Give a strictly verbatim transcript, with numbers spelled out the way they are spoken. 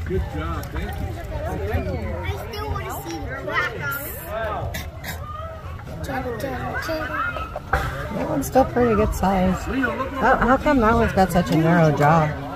Good job, thank you. I still want to see the That one's still pretty good size. How, how come that one's got such a narrow jaw?